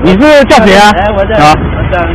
你是叫谁啊？ 哎，我这啊， 我这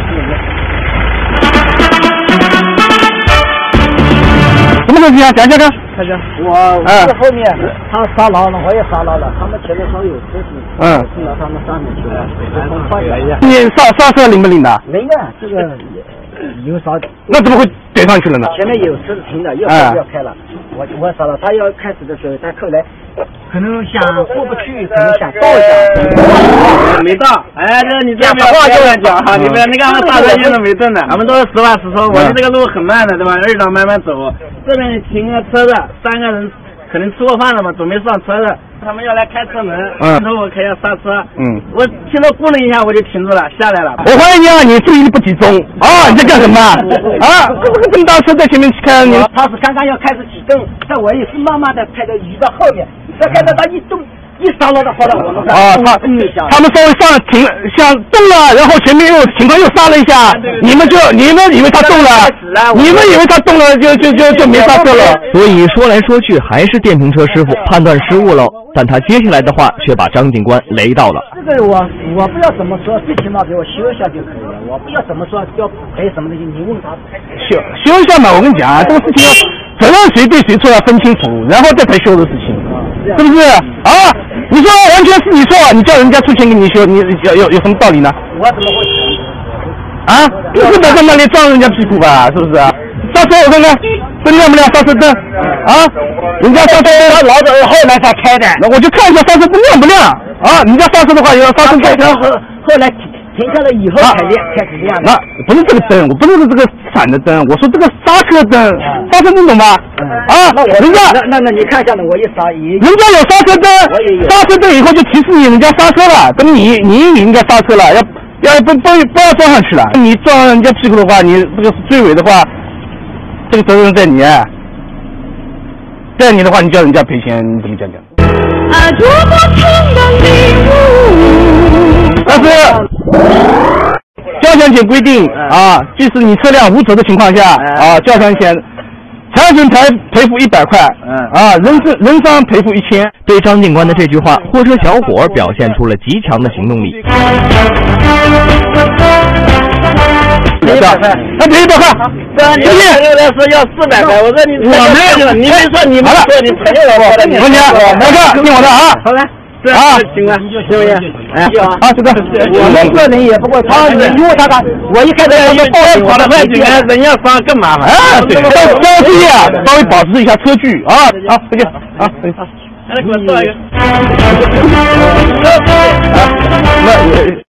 什么东西啊？讲讲看。 看见我后面他杀牢了，我也杀牢了，他们前面说有车子，进到他们上面去了，很快的。 你刹车领不领的？ 领的，这个有啥？ 那怎么会怼上去了呢？ 前面有车子停的，要开了，我杀了。他要开始的时候，他后来可能想过不去，可能想倒一下，没倒。哎，这你这边话就要讲哈，你们那个刹车线都没动呢。俺们都是实话实说，我的这个路很慢的，对吧？二档慢慢走，这边停个车的，3个人可能吃过饭了嘛，准备上车的，他们要来开车门，然后我可要刹车，我听到咕噜一下我就停住了，下来了。 我怀疑你啊，你注意力不集中啊！你在干什么啊？这么大车在前面开，你他是刚刚要开始启动，但我也是慢慢的开着移到后面，再看到他一动。一刹了的话呢，我们他们稍微上停想动了，然后前面又情况又刹了一下，你们以为他动了，你们以为他动了就没刹车了。 所以说来说去还是电瓶车师傅判断失误了，但他接下来的话却把张警官雷到了。 这个我不要怎么说，最起码给我修一下就可以了，我不要怎么说要赔什么东西，你问他修一下嘛。我跟你讲啊，这个事情责任谁对谁错要分清楚，然后再谈修的事情，是不是啊？你说完全是你错，你叫人家出钱给你修，你有什么道理呢？ 我怎么会啊？就是在那里撞人家屁股吧，是不是啊？刹车我看看，这亮不亮刹车灯？啊？人家刹车灯老早后来才开的，那我就看一下刹车灯亮不亮啊？你家刹车的话，要刹车灯后来停下来以后才开始亮的。 那不是这个灯，我不是这个闪的灯，我说这个刹车灯，刹车灯懂吗？啊，人家那你看一下呢，我一刹人家有刹车灯，刹车灯以后就提示你人家刹车了，那么你应该刹车了，不要撞上去了。你撞人家屁股的话，你这个追尾的话，这个责任在你，在你的话，你叫人家赔钱，你怎么讲？但是交强险规定啊，即使你车辆无责的情况下啊，交强险财损赔付100块，人伤赔付1000。 对张警官的这句话，货车小伙表现出了极强的行动力。 赔100块，他赔100块。 你朋友来说要400块，我说你没说你们说你朋友了， 我讲，听我的啊。 好了。啊，行了，行不行？哎， 好，就这。 我们个人也不过他，因为他，我一开始要报警，跑得快点，人要伤更麻烦。 啊，对，交通啊，稍微保持一下车距啊。好，再见。啊，再见。 来，给我倒一个。 那。